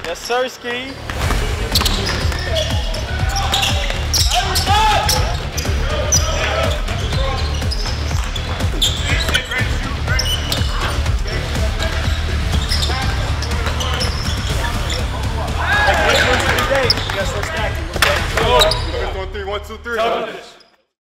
Yes, sir, Ski. Yes, we're stacking. 1, 2, 3.